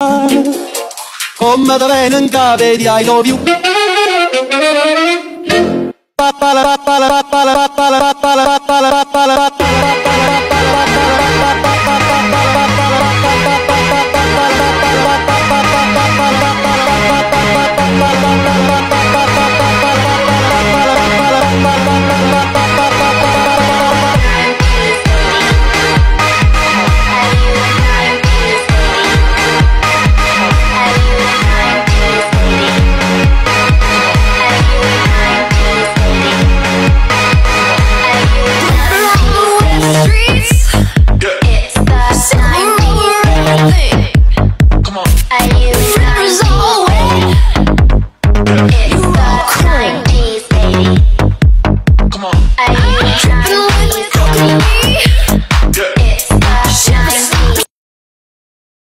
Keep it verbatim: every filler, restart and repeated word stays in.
come da venen cave di I love you. Pappala pappala pappala pappala pappala pappala pappala